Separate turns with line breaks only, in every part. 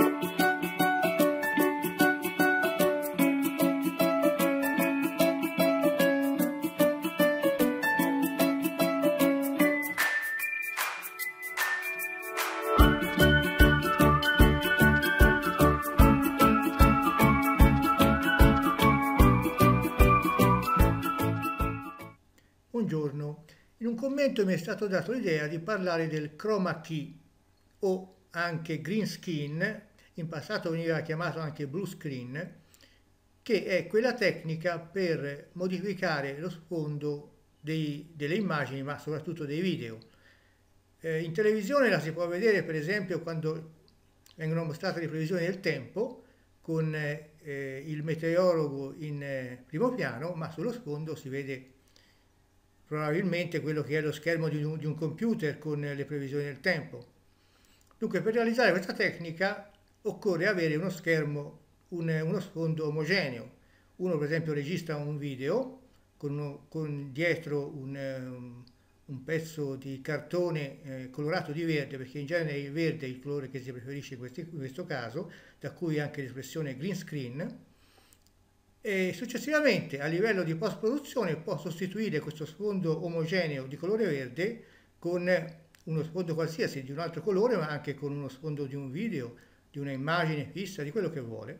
Buongiorno, in un commento mi è stato dato l'idea di parlare del chroma key o anche green screen, in passato veniva chiamato anche blue screen, che è quella tecnica per modificare lo sfondo delle immagini, ma soprattutto dei video. In televisione la si può vedere per esempio quando vengono mostrate le previsioni del tempo con il meteorologo in primo piano, ma sullo sfondo si vede probabilmente quello che è lo schermo di un computer con le previsioni del tempo. Dunque, per realizzare questa tecnica occorre avere uno schermo, uno sfondo omogeneo. Uno per esempio registra un video con dietro un pezzo di cartone colorato di verde, perché in genere il verde è il colore che si preferisce in questo caso, da cui anche l'espressione green screen. E successivamente a livello di post-produzione può sostituire questo sfondo omogeneo di colore verde con uno sfondo qualsiasi di un altro colore, ma anche con uno sfondo di un video, di una immagine fissa, di quello che vuole.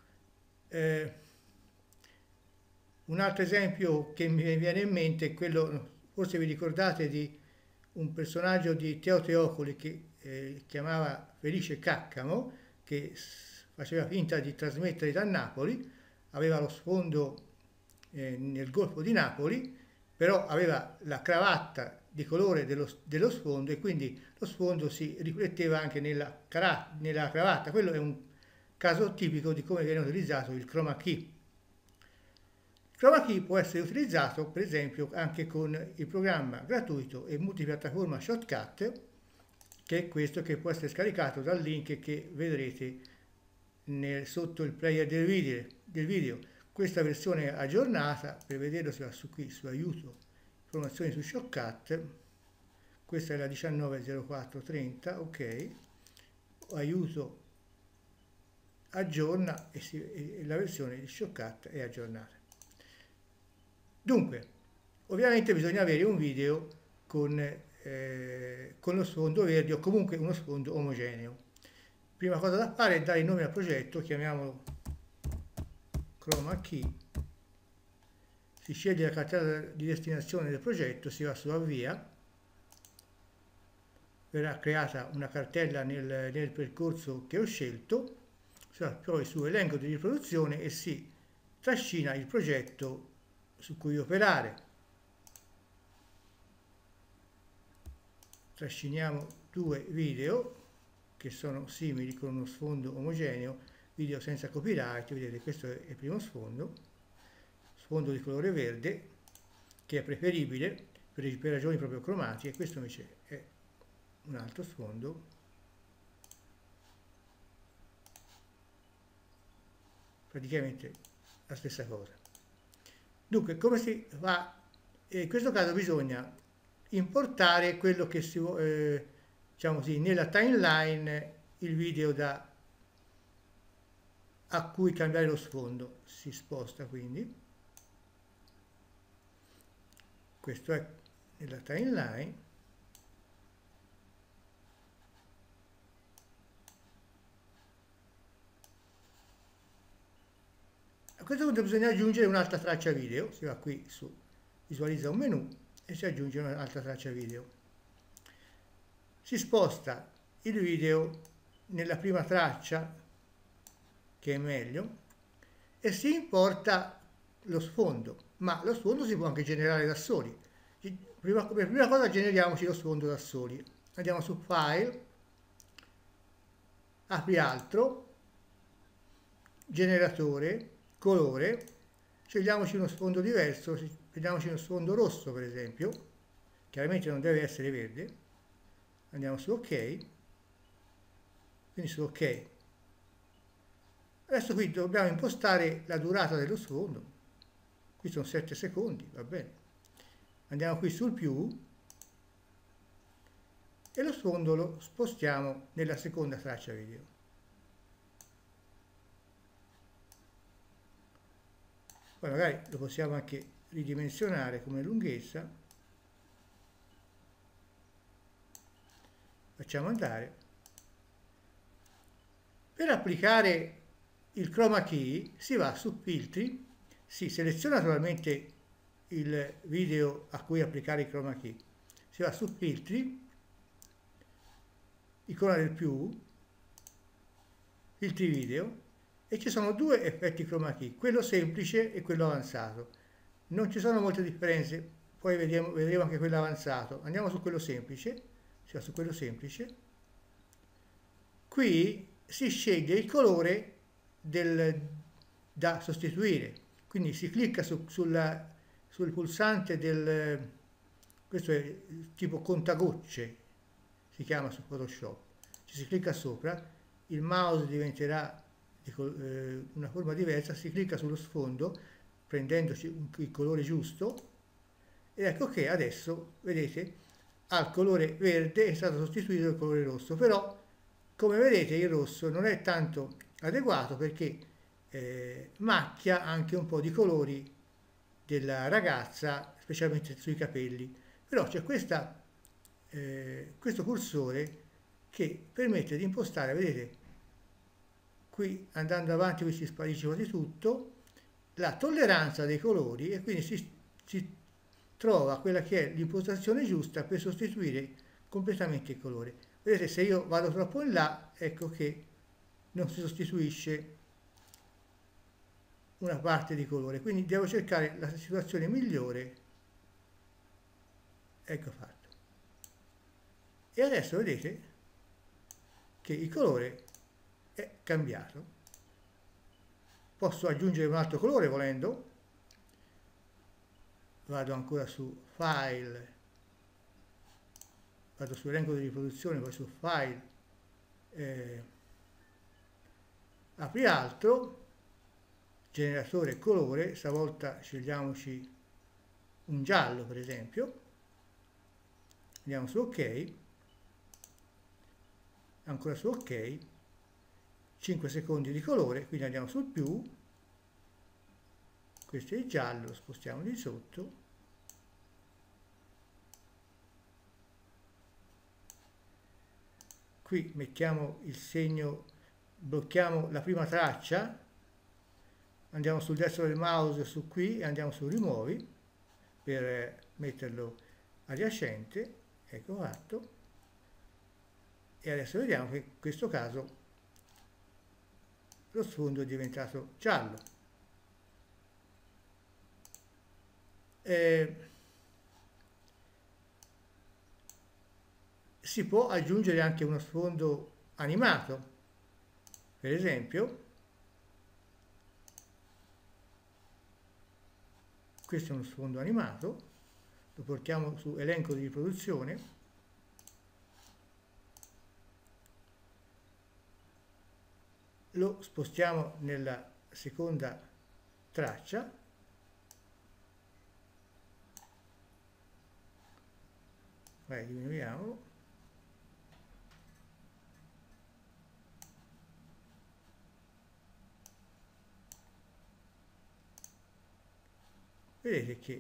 Un altro esempio che mi viene in mente è quello, forse vi ricordate, di un personaggio di Teo Teocoli che chiamava Felice Caccamo, che faceva finta di trasmettere da Napoli. Aveva lo sfondo nel Golfo di Napoli, però aveva la cravatta di colore dello sfondo e quindi lo sfondo si rifletteva anche nella cravatta. Quello è un caso tipico di come viene utilizzato il chroma key. Il chroma key può essere utilizzato per esempio anche con il programma gratuito e multipiattaforma Shotcut, che è questo, che può essere scaricato dal link che vedrete sotto il player del video. Questa versione è aggiornata, per vederlo si va qui su aiuto, informazioni su Shotcut, questa è la 19.04.30, ok, aiuto aggiorna e la versione di Shotcut è aggiornata. Dunque, ovviamente bisogna avere un video con lo sfondo verde o comunque uno sfondo omogeneo. Prima cosa da fare è dare il nome al progetto, chiamiamolo chroma key, si sceglie la cartella di destinazione del progetto, si va su avvia, verrà creata una cartella nel percorso che ho scelto, si va poi su elenco di riproduzione e si trascina il progetto su cui operare. Trasciniamo due video che sono simili con uno sfondo omogeneo, video senza copyright. Vedete, questo è il primo sfondo di colore verde, che è preferibile per ragioni proprio cromatiche. Questo invece è un altro sfondo praticamente la stessa cosa. Dunque, come si fa? In questo caso bisogna importare quello che si vuole, diciamo così, nella timeline il video a cui cambiare lo sfondo. Si sposta quindi. Questo è nella timeline. A questo punto bisogna aggiungere un'altra traccia video. Si va qui su visualizza un menu e si aggiunge un'altra traccia video. Si sposta il video nella prima traccia, che è meglio, e si importa lo sfondo, ma lo sfondo si può anche generare da soli. Per prima cosa generiamoci lo sfondo da soli. Andiamo su File, apri altro, generatore, colore, scegliamoci uno sfondo diverso, scegliamoci uno sfondo rosso per esempio, chiaramente non deve essere verde. Andiamo su OK, quindi su OK. Adesso qui dobbiamo impostare la durata dello sfondo, qui sono 7 secondi, va bene. Andiamo qui sul più e lo sfondo lo spostiamo nella seconda traccia video. Poi magari lo possiamo anche ridimensionare come lunghezza, facciamo andare. Per applicare il chroma key si va su filtri, si seleziona naturalmente il video a cui applicare il chroma key, si va su filtri, icona del più, filtri video, e ci sono due effetti chroma key, quello semplice e quello avanzato. Non ci sono molte differenze, poi vedremo anche quello avanzato. Andiamo su quello semplice, si va su quello semplice. Qui si sceglie il colore da sostituire, quindi si clicca sul pulsante questo è tipo contagocce, si chiama su Photoshop, ci si clicca sopra, il mouse diventerà una forma diversa, si clicca sullo sfondo prendendoci il colore giusto ed ecco che adesso vedete al colore verde è stato sostituito il colore rosso, però come vedete il rosso non è tanto adeguato perché macchia anche un po' di colori della ragazza, specialmente sui capelli. Però c'è questo cursore che permette di impostare, vedete, qui andando avanti qui si sparisce quasi tutto, la tolleranza dei colori e quindi si trova quella che è l'impostazione giusta per sostituire completamente il colore. Vedete, se io vado troppo in là, ecco che non si sostituisce una parte di colore, quindi devo cercare la situazione migliore. Ecco fatto. E adesso vedete che il colore è cambiato. Posso aggiungere un altro colore volendo. Vado ancora su File, vado su elenco di riproduzione, poi su File, apri altro, generatore colore, stavolta scegliamoci un giallo per esempio, andiamo su OK, ancora su OK, 5 secondi di colore, quindi andiamo sul più, questo è il giallo, lo spostiamo di sotto, qui mettiamo il segno, blocchiamo la prima traccia, andiamo sul destro del mouse su qui e andiamo su rimuovi per metterlo adiacente, ecco fatto, e adesso vediamo che in questo caso lo sfondo è diventato giallo. Si può aggiungere anche uno sfondo animato, per esempio questo è uno sfondo animato, lo portiamo su elenco di riproduzione, lo spostiamo nella seconda traccia, diminuiamolo, vedete che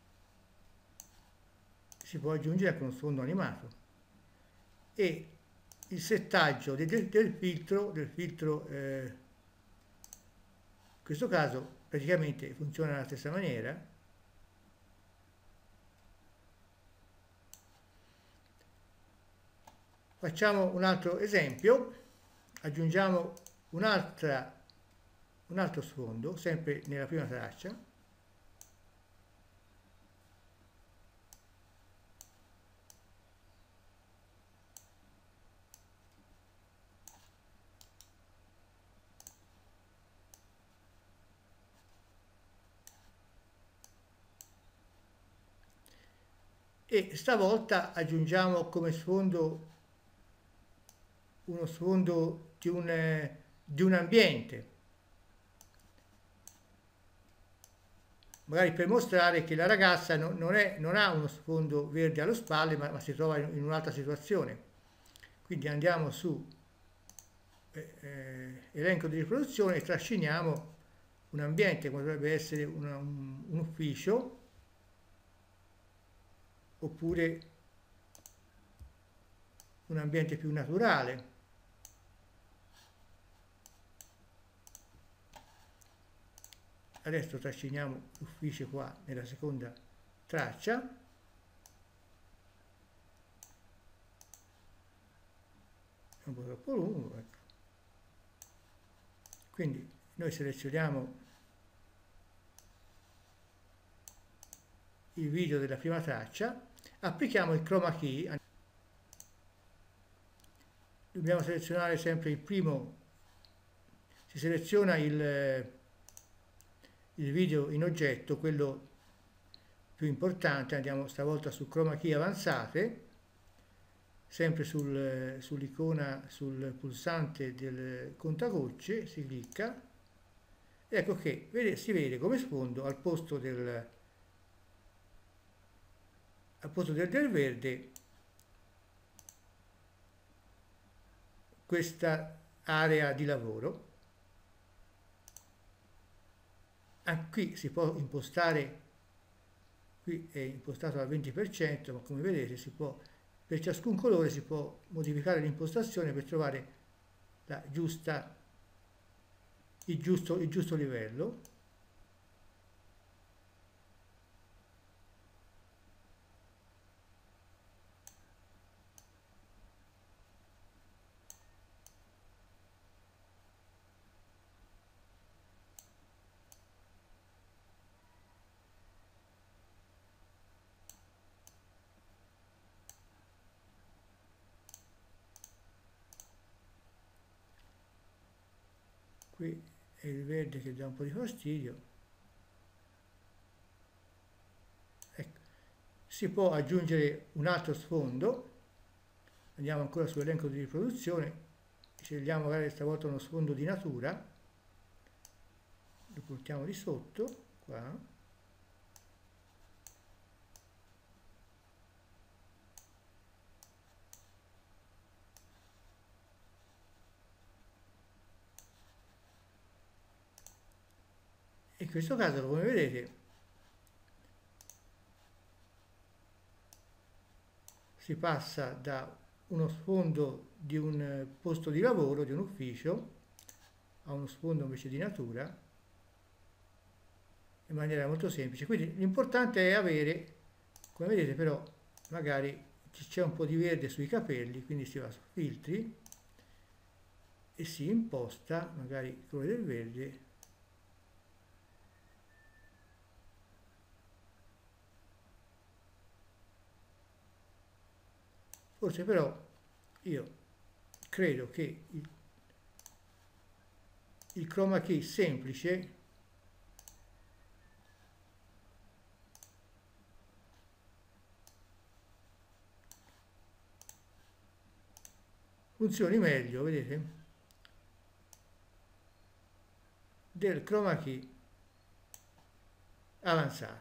si può aggiungere anche uno sfondo animato e il settaggio del filtro in questo caso praticamente funziona nella stessa maniera. Facciamo un altro esempio, aggiungiamo un altro sfondo, sempre nella prima traccia, e stavolta aggiungiamo come sfondo uno sfondo di un ambiente, magari per mostrare che la ragazza non ha uno sfondo verde alle spalle, ma si trova in un'altra situazione. Quindi andiamo su elenco di riproduzione e trasciniamo un ambiente come dovrebbe essere un ufficio, oppure un ambiente più naturale. Adesso trasciniamo l'ufficio qua nella seconda traccia. È un po' troppo lungo, ecco. Quindi noi selezioniamo il video della prima traccia, applichiamo il chroma key, dobbiamo selezionare sempre il primo, si seleziona il video in oggetto, quello più importante, andiamo stavolta su chroma key avanzate, sempre sull'icona, sul pulsante del contagocce, si clicca, e ecco che si vede come sfondo al posto del verde questa area di lavoro. Qui si può impostare, qui è impostato al 20%, ma come vedete si può, per ciascun colore si può modificare l'impostazione per trovare il giusto livello. Qui è il verde che dà un po' di fastidio. Ecco. Si può aggiungere un altro sfondo, andiamo ancora sull'elenco di riproduzione, scegliamo magari stavolta uno sfondo di natura, lo portiamo di sotto, qua. In questo caso, come vedete, si passa da uno sfondo di un posto di lavoro, di un ufficio, a uno sfondo invece di natura, in maniera molto semplice. Quindi l'importante è avere, come vedete però, magari c'è un po' di verde sui capelli, quindi si va su filtri e si imposta magari il colore del verde. Forse però io credo che il chroma key semplice funzioni meglio, vedete, del chroma key avanzato.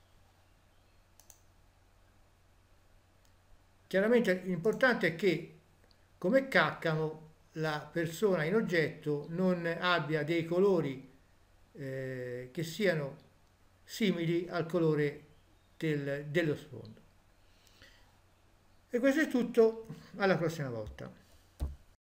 Chiaramente l'importante è che, come caccamo, la persona in oggetto non abbia dei colori che siano simili al colore dello sfondo. E questo è tutto, alla prossima volta.